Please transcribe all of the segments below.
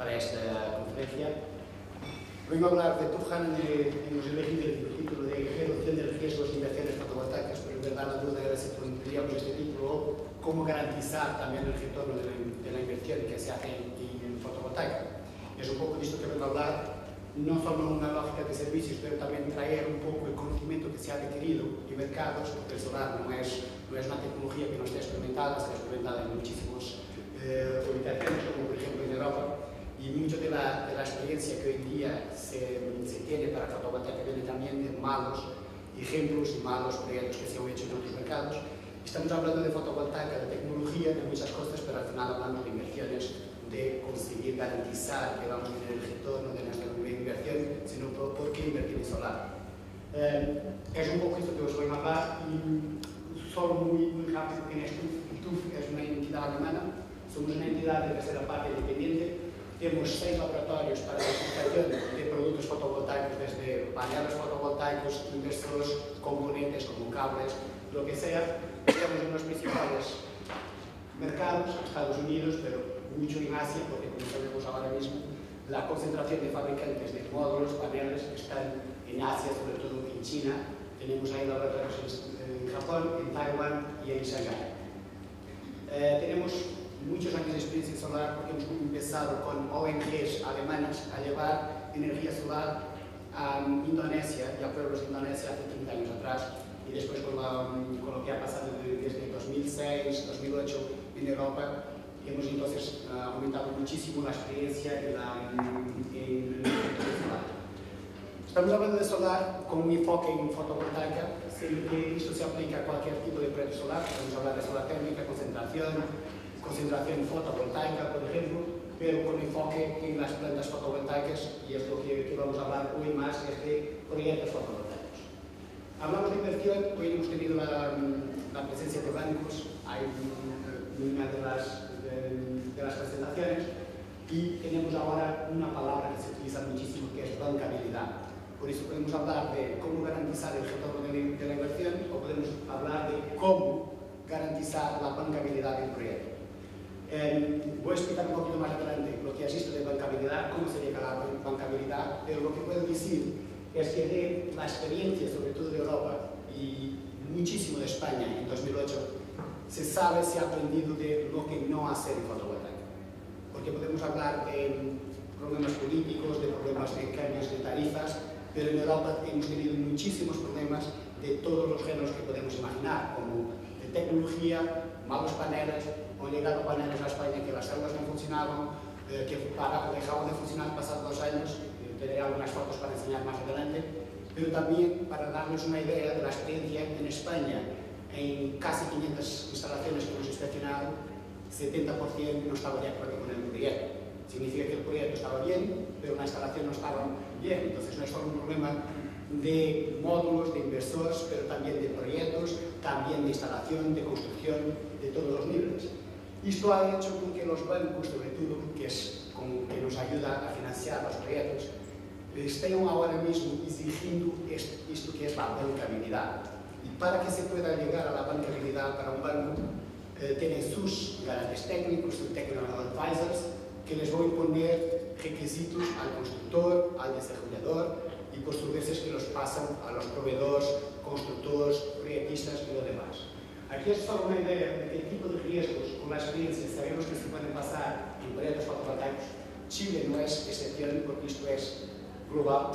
para esta conferencia. Vengo a hablar de Turkhan, hemos elegido el título de Reducción de riesgos de inversiones fotovoltaicas, pero en verdad la duda era si pondríamos este título o cómo garantizar también el retorno de la inversión que se hace en fotovoltaica. Es un poco de esto que vengo a hablar, no solo una lógica de servicios, pero también traer un poco el conocimiento que se ha adquirido en mercados, porque el solar no es una tecnología que no esté experimentada, está experimentada en muchísimas ubicaciones, como por ejemplo en Europa, y mucho de la experiencia que hoy en día se tiene para fotovoltaica viene también de malos ejemplos y malos proyectos que se han hecho en otros mercados. Estamos hablando de fotovoltaica, de tecnología, de muchas cosas, pero al final hablamos de inversiones, de conseguir garantizar que vamos a tener el retorno de nuestra inversión, sino por qué invertir en solar. Es un poco esto que os voy a hablar y solo muy rápido en esto. TÜV es una entidad alemana, somos una entidad de tercera parte independiente. Tenemos 6 laboratorios para la fabricación de productos fotovoltaicos, desde paneles fotovoltaicos, inversores, componentes como cables, lo que sea. Estamos en los principales mercados, Estados Unidos, pero mucho en Asia, porque como sabemos ahora mismo, la concentración de fabricantes de módulos, paneles, están en Asia, sobre todo en China. Tenemos ahí laboratorios en Japón, en Taiwán y en Shanghái. Tenemos muchos años de experiencia solar porque hemos empezado con ONGs alemanas a llevar energía solar a Indonesia y a pueblos de Indonesia hace 30 años atrás, y después con lo que ha pasado desde 2006, 2008 en Europa, hemos entonces aumentado muchísimo la experiencia en el sector solar. Estamos hablando de solar con un enfoque en fotovoltaica, siendo que esto se aplica a cualquier tipo de proyecto solar. Podemos hablar de solar térmica, concentración fotovoltaica, por ejemplo, pero con enfoque en las plantas fotovoltaicas, y es lo que vamos a hablar hoy más, es de proyectos fotovoltaicos. Hablamos de inversión, hoy hemos tenido la presencia de bancos, hay una de las presentaciones, y tenemos ahora una palabra que se utiliza muchísimo, que es bancabilidad. Por eso podemos hablar de cómo garantizar el retorno de la inversión, o podemos hablar de cómo garantizar la bancabilidad del proyecto. Voy a explicar un poquito más adelante lo que es esto de bancabilidad, cómo se llega a la bancabilidad, pero lo que puedo decir es que de la experiencia, sobre todo de Europa y muchísimo de España en 2008, se sabe, se ha aprendido de lo que no hacer en fotovoltaica. Porque podemos hablar de problemas políticos, de problemas de cambios de tarifas, pero en Europa hemos tenido muchísimos problemas de todos los géneros que podemos imaginar, como de tecnología, malos paneles, han llegado paneles a España que las células no funcionaban, que dejaban de funcionar pasados 2 años. Tendré algunas fotos para enseñar más adelante, pero también para darnos una idea de la experiencia en España. En casi 500 instalaciones que hemos inspeccionado, 70% no estaba de acuerdo con el proyecto. Significa que el proyecto estaba bien, pero la instalación no estaba bien. Entonces no es solo un problema de módulos, de inversores, pero también de proyectos, también de instalación, de construcción, de todos los niveles. Esto ha hecho con que los bancos, sobre todo, que nos ayuda a financiar los proyectos, estén ahora mismo exigiendo esto que es la bancabilidad. Y para que se pueda llegar a la bancabilidad para un banco, tienen sus garantes técnicos, sus technical advisors, que les voy a imponer requisitos al constructor, al desarrollador, y posteriormente que los pasan a los proveedores, constructores, proyectistas y lo demás. Aquí es solo una idea de qué tipo de riesgos, con la experiencia, sabemos que se pueden pasar en proyectos fotovoltaicos. Chile no es excepción, porque esto es global.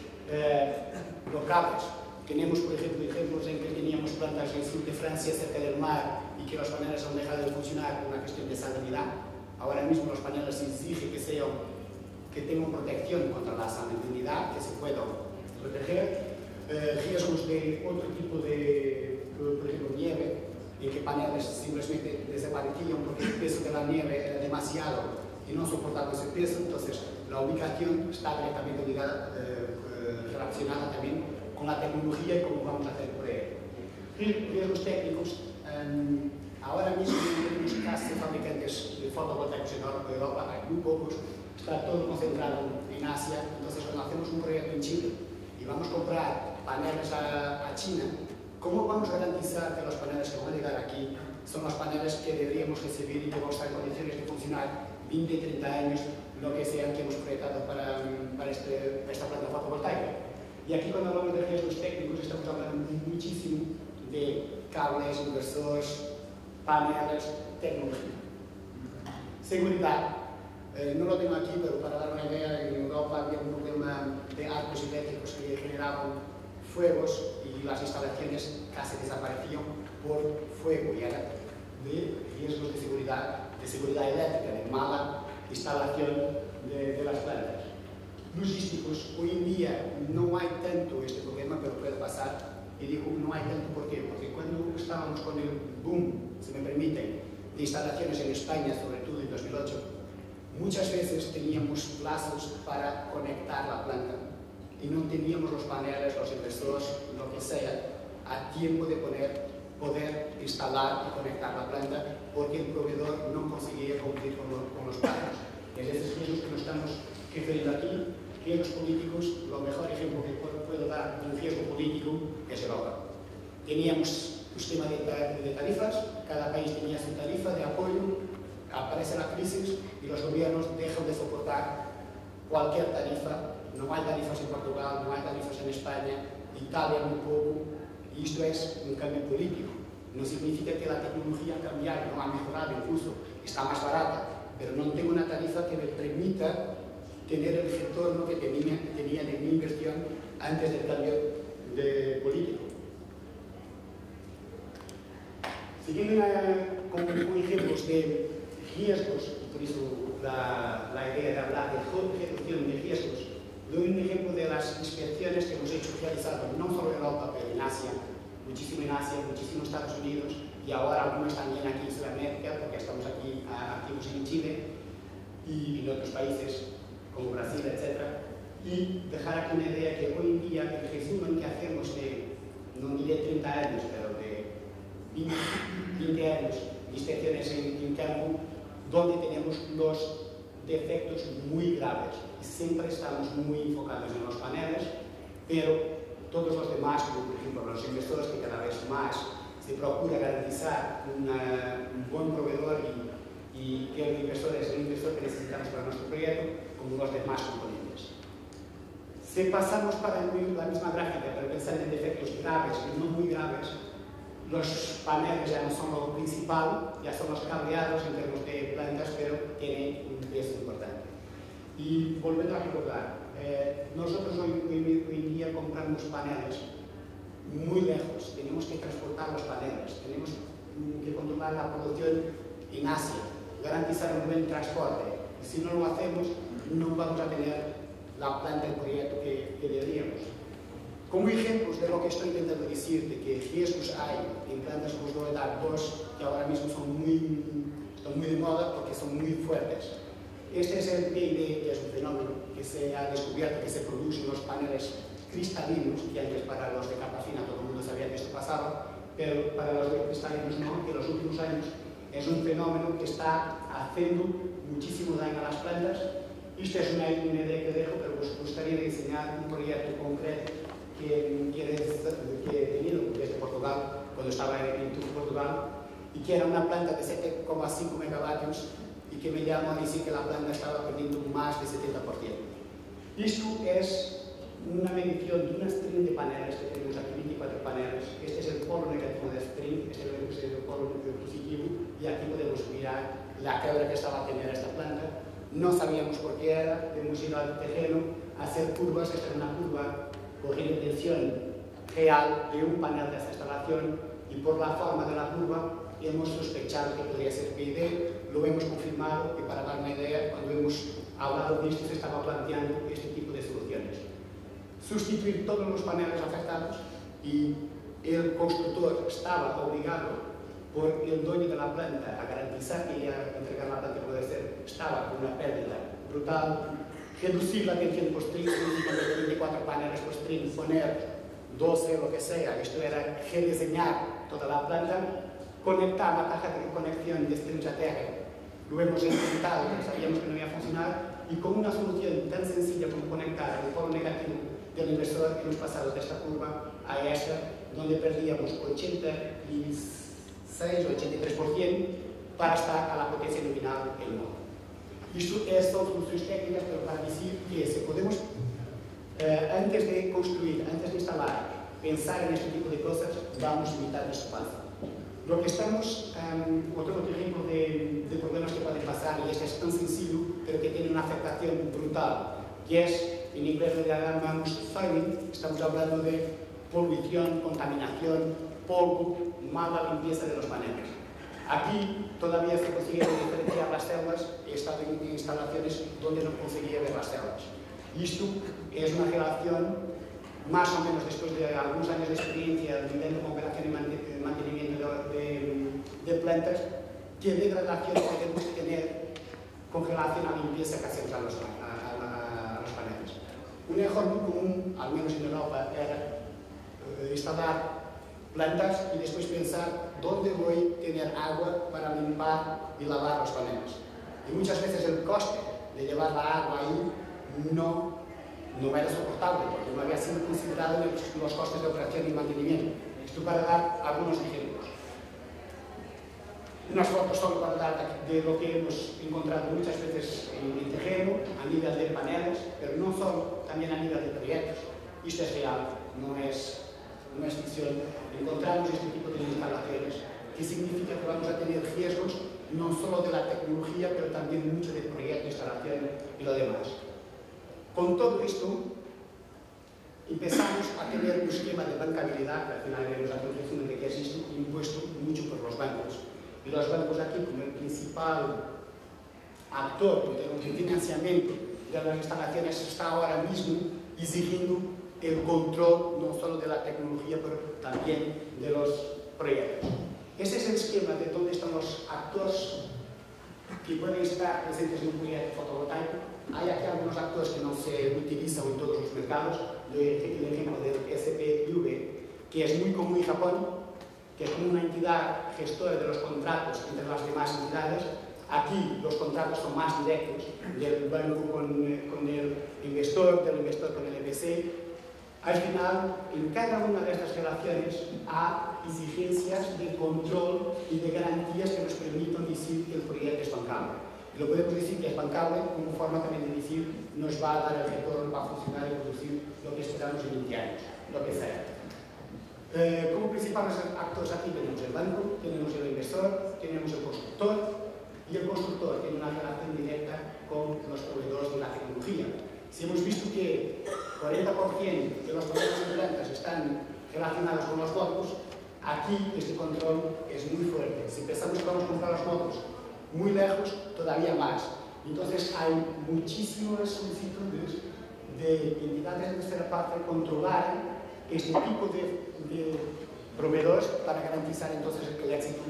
Locales. Tenemos, por ejemplo, ejemplos en que teníamos plantas en el sur de Francia, cerca del mar, y que los paneles han dejado de funcionar por una cuestión de salinidad. Ahora mismo los paneles se exige que tengan protección contra la salinidad, que se puedan proteger. Riesgos de otro tipo de, por ejemplo, nieve, en que paneles simplemente desaparecían porque el peso de la nieve era demasiado y no soportaba ese peso. Entonces la ubicación está directamente ligada, relacionada también con la tecnología y cómo vamos a hacer por ello. Riesgos técnicos. Ahora mismo tenemos casi fabricantes de fotovoltaicos en Europa, hay muy pocos, está todo concentrado en Asia. Entonces, cuando hacemos un proyecto en Chile y vamos a comprar paneles a China, ¿cómo vamos a garantizar que los paneles que van a llegar aquí son los paneles que deberíamos recibir y que vamos a estar en condiciones de funcionar 20, 30 años, lo que sea Y aquí cuando hablamos de riesgos técnicos estamos hablando muchísimo de cables, inversores, paneles, tecnología. Seguridad. No lo tengo aquí, pero para dar una idea, en Europa había un problema de arcos eléctricos que generaban fuegos y las instalaciones casi desaparecían por fuego y era de riesgos de seguridad eléctrica, de mala instalación de las plantas. Logísticos, hoy en día no hay tanto este problema, pero puede pasar. Y digo no hay tanto, ¿por qué? Porque cuando estábamos con el boom, si me permiten, de instalaciones en España, sobre todo en 2008, muchas veces teníamos plazos para conectar la planta y no teníamos los paneles, los inversores, lo que sea, a tiempo de poder instalar y conectar la planta porque el proveedor no conseguía cumplir con los plazos. Es esos riesgos que nos estamos refiriendo aquí. Riesgos políticos, lo mejor ejemplo que puedo dar de un riesgo político es Europa. Teníamos un sistema de tarifas, cada país tenía su tarifa de apoyo, aparece la crisis y los gobiernos dejan de soportar cualquier tarifa. No hay tarifas en Portugal, no hay tarifas en España, Italia muy poco, y esto es un cambio político. No significa que la tecnología ha cambiado, no ha mejorado, incluso está más barata, pero no tengo una tarifa que me permita tener el retorno que tenía de mi inversión antes del cambio político. Siguiendo con ejemplos de riesgos, y por eso la idea de hablar de reducción de riesgos, doy un ejemplo de las inspecciones que hemos realizado, no solo en Europa, pero en Asia, muchísimo en Asia, muchísimo en Estados Unidos, y ahora algunos también aquí en Sudamérica, porque estamos aquí activos en Chile, y en otros países como Brasil, etc. Y dejar aquí una idea que hoy en día el resumen que hacemos de, no diré 30 años, pero de 20 años de inspecciones en campo, donde tenemos los defectos muy graves. Y siempre estamos muy enfocados en los paneles, pero todos los demás, como por ejemplo los inversores, que cada vez más se procura garantizar un buen proveedor y que el inversor es el inversor que necesitamos para nuestro proyecto, como los demás componentes. Si pasamos para la misma gráfica, pero pensando en defectos graves y no muy graves, los paneles ya no son lo principal, ya son los cableados en términos de plantas, pero tienen un peso importante. Y volviendo a recordar, nosotros hoy en día compramos paneles muy lejos, tenemos que transportar los paneles, tenemos que controlar la producción en Asia, garantizar un buen transporte. Y si no lo hacemos, no vamos a tener la planta de proyecto que deberíamos. Como ejemplos de lo que estoy intentando decir, de que riesgos hay en plantas, os voy a dar dos que ahora mismo están muy de moda porque son muy fuertes. Este es el PID, que es un fenómeno que se ha descubierto que se produce en los paneles cristalinos, que antes para los de capa fina todo el mundo sabía que esto pasaba, pero para los de cristalinos no, que en los últimos años es un fenómeno que está haciendo muchísimo daño a las plantas. Esta es una idea que dejo, pero os gustaría enseñar un proyecto concreto que he tenido desde Portugal, cuando estaba en Portugal, y que era una planta de 7,5 megavatios y que me llamó a decir que la planta estaba perdiendo más de 70%. Esto es una medición de una string de paneles, que tenemos aquí 24 paneles. Este es el polo negativo de string, este es el polo positivo, y aquí podemos mirar la quebra que estaba teniendo esta planta. No sabíamos por qué era, hemos ido al terreno a hacer curvas. Esta es una curva cogiendo tensión real de un panel de esta instalación, y por la forma de la curva hemos sospechado que podría ser PID, lo hemos confirmado, y para dar una idea, cuando hemos hablado de esto se estaba planteando este tipo de soluciones. Sustituir todos los paneles afectados, y el constructor estaba obligado por el dueño de la planta a garantizar que iba a entregar la planta como debe ser, estaba con una pérdida brutal. Reducir la tensión por string significa de 24 paneles por string, poner 12 lo que sea. Esto era rediseñar toda la planta, conectar la caja de conexión de strings a tierra. Lo hemos intentado, pero sabíamos que no iba a funcionar, y con una solución tan sencilla como conectar el polo negativo del inversor, hemos pasado de esta curva a esta, donde perdíamos 86 o 83% para estar a la potencia nominal el modo. Esto son soluciones técnicas, pero para decir que si podemos antes de construir, antes de instalar, pensar en este tipo de cosas, vamos a limitar el espacio. Lo que estamos, otro ejemplo de problemas que pueden pasar, y este es tan sencillo, pero que tiene una afectación brutal, y es, en inglés le llamamos fogging, estamos hablando de polución, contaminación, polvo, mala limpieza de los paneles. Aquí todavía se consigue diferenciar las células, he estado en instalaciones donde no conseguía ver las células. Y esto es una relación, más o menos después de algunos años de experiencia viviendo con operación y mantenimiento de plantas, que degradación podemos tener con relación a la limpieza que hacemos a los paneles. Un error muy común, al menos en Europa, era instalar plantas y después pensar dónde voy a tener agua para limpiar y lavar los paneles. Y muchas veces el coste de llevar la agua ahí no era soportable, porque no había sido considerado en los costes de operación y mantenimiento. Esto para dar algunos ejemplos. Unas fotos solo para dar de lo que hemos encontrado muchas veces en terreno, a nivel de paneles, pero no solo, también a nivel de proyectos. Esto es real, no es ficción. Encontramos este tipo de instalaciones, que significa que vamos a tener riesgos no solo de la tecnología, pero también mucho de proyecto, instalación y lo demás. Con todo esto, empezamos a tener un esquema de bancabilidad, que al final veremos la conclusión de que existe, impuesto mucho por los bancos. Y los bancos aquí, como el principal actor de financiamiento de las instalaciones, está ahora mismo exigiendo el control no solo de la tecnología, pero también de los proyectos. Ese es el esquema de dónde están los actores que pueden estar presentes en un proyecto fotovoltaico. Hay aquí algunos actores que no se utilizan en todos los mercados. Doy el ejemplo del SPV, que es muy común en Japón, que es como una entidad gestora de los contratos entre las demás entidades. Aquí los contratos son más directos, del banco con el inversor, del inversor con el EPC. Al final, en cada una de estas relaciones hay exigencias de control y de garantías que nos permitan decir que el proyecto es bancable. Y lo podemos decir que es bancable como forma también de decir nos va a dar el retorno, va a funcionar y producir lo que esperamos en 20 años, lo que sea. Como principales actores aquí tenemos el banco, tenemos el inversor, tenemos el constructor, y el constructor tiene una relación directa con los proveedores de la tecnología. Si hemos visto que 40% de los proyectos de plantas están relacionados con los motos, aquí este control es muy fuerte. Si pensamos que vamos a comprar los motos muy lejos, todavía más. Entonces hay muchísimas solicitudes de entidades de tercera parte controlar este tipo de proveedores para garantizar entonces el éxito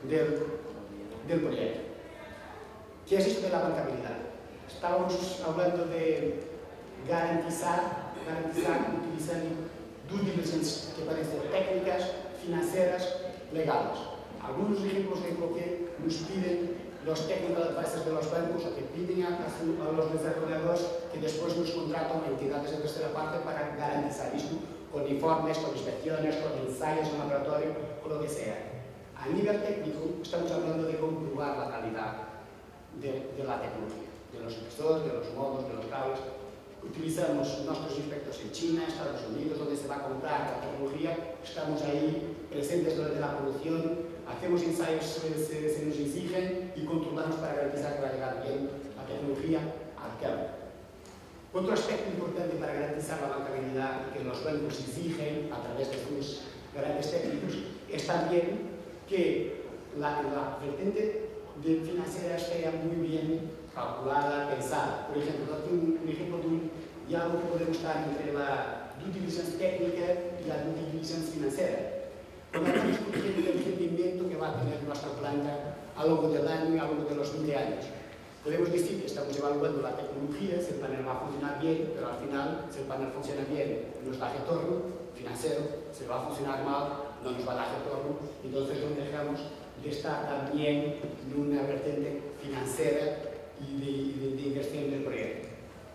del proyecto. ¿Qué es esto de la bancabilidad? Estábamos hablando de garantizar utilizando due diligence que pueden ser técnicas, financieras, legales. Algunos ejemplos de lo que nos piden los technical advisors de los bancos o que piden a los desarrolladores que después nos contratan a entidades de tercera parte para garantizar esto con informes, con inspecciones, con ensayos en laboratorio, con lo que sea. A nivel técnico estamos hablando de comprobar la calidad de la tecnología, de los inversores, de los modos, de los cables. Utilizamos nuestros inspectores en China, Estados Unidos, donde se va a comprar la tecnología. Estamos ahí presentes durante la producción, hacemos ensayos se nos exigen y controlamos para garantizar que va a llegar bien la tecnología al cabo. Otro aspecto importante para garantizar la bancabilidad que los bancos exigen a través de sus grandes técnicos es también que la vertiente financiera esté muy bien calculada, pensada. Por ejemplo, aquí un ejemplo de algo que podemos dar entre la due diligence técnica y la due diligence financiera. Cuando estamos discutiendo el rendimiento que va a tener nuestra planta a lo largo del año y a lo largo de los 20 años, podemos decir que estamos evaluando la tecnología, si el panel va a funcionar bien, pero al final, si el panel funciona bien, nos da retorno financiero, si va a funcionar mal, no nos va a dar retorno, entonces nos dejamos de estar también en una vertiente financiera y de inversión del proyecto.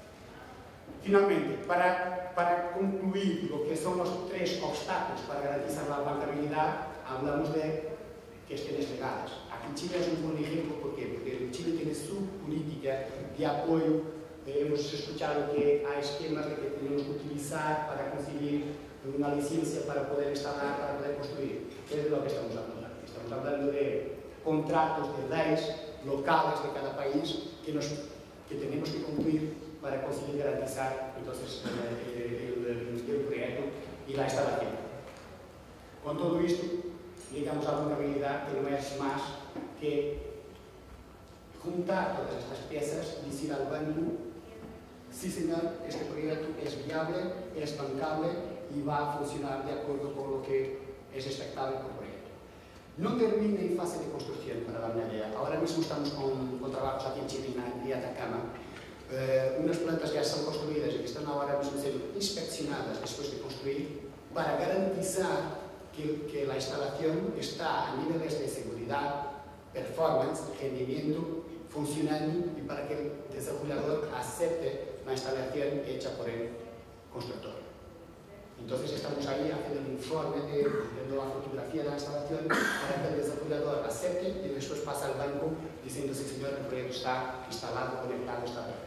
Finalmente, para concluir lo que son los tres obstáculos para garantizar la bancabilidad, hablamos de cuestiones legales. Aquí Chile es un buen ejemplo, ¿por qué? Porque Chile tiene su política de apoyo hemos escuchado que hay esquemas de que tenemos que utilizar para conseguir una licencia para poder instalar, para poder construir. ¿Qué es de lo que estamos hablando? Estamos hablando de contratos de leyes locales de cada país que tenemos que cumplir para conseguir garantizar entonces el proyecto y la instalación. Con todo esto, llegamos a una realidad que no es más que juntar todas estas piezas y decir al banco: sí señor, este proyecto es viable, es bancable y va a funcionar de acuerdo con lo que es expectable por proyecto. No termina en fase de construcción, para dar una idea. Ahora mismo estamos con trabajos aquí en Chile, en Atacama. Unas plantas ya están construidas y que están ahora mismo siendo inspeccionadas después de construir para garantizar que la instalación está a niveles de seguridad, performance, rendimiento, funcionando y para que el desarrollador acepte la instalación hecha por el constructor. Entonces estamos ahí haciendo el informe, viendo la fotografía de la instalación para que el desarrollador acepte y después pasa al banco diciendo: sí señor, el proyecto está instalado, conectado, está perfecto.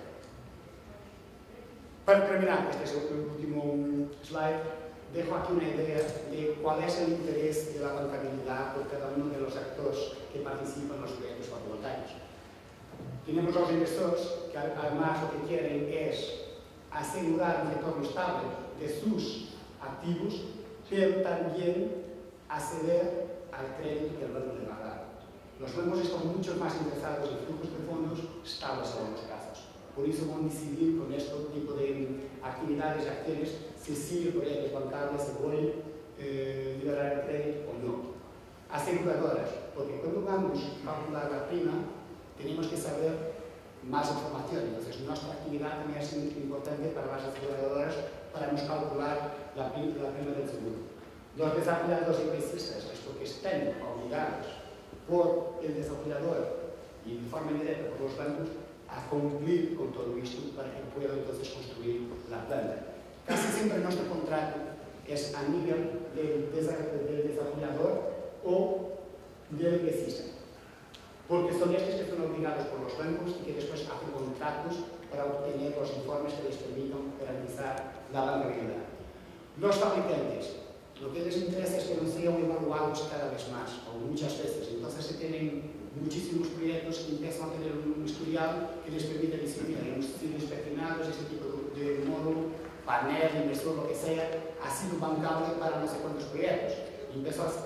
Para terminar, este es el último slide, dejo aquí una idea de cuál es el interés de la bancabilidad por cada uno de los actores que participan en los proyectos fotovoltaicos. Tenemos los inversores que además lo que quieren es asegurar un retorno estable de sus activos, pero también acceder al crédito que el banco le va a dar. Los bancos están mucho más interesados en flujos de fondos estables en algunos casos. Por eso van a decidir con este tipo de actividades y acciones si el proyecto es bancable, se puede liberar el crédito o no. Aseguradoras, porque cuando vamos a calcular la prima, tenemos que saber más información. Entonces, nuestra actividad también es importante para las aseguradoras para nos calcular la prima del seguro. Los desarrolladores inversistas es porque están obligados por el desarrollador y de forma indirecta por los bancos a cumplir con todo esto para que pueda entonces construir la planta. Casi siempre nuestro contrato es a nivel del desarrollador o del inversista, porque son estos que son obligados por los bancos y que después hacen contratos para obtener los informes que les permitan garantizar la bancabilidad. Los fabricantes, lo que les interesa es que no sean evaluados cada vez más, o muchas veces. Entonces se tienen muchísimos proyectos que empiezan a tener un historial que les permite decir: mira, hemos sido inspeccionados, este tipo de módulo, panel, inversor, lo que sea, ha sido bancable para no sé cuántos proyectos. Y empezó a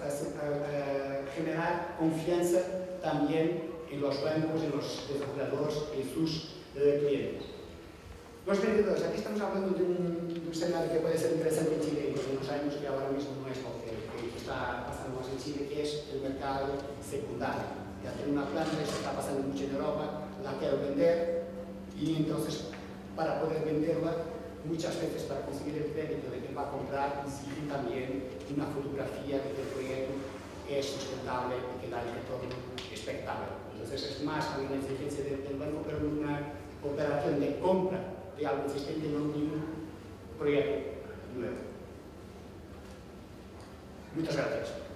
generar confianza también en los bancos, en los desarrolladores, en sus clientes. Los vendedores, aquí estamos hablando de un escenario que puede ser interesante en Chile en unos años, que ahora mismo no es lo que está pasando más en Chile, que es el mercado secundario. Ya tengo una planta, esto está pasando mucho en Europa, la quiero vender y entonces para poder venderla, muchas veces para conseguir el crédito de quien va a comprar, exigen también una fotografía de que el proyecto es sustentable y que da el retorno expectable. Entonces es más que una exigencia del banco, pero una operación de compra de algo existente, no de un proyecto nuevo. Muchas gracias.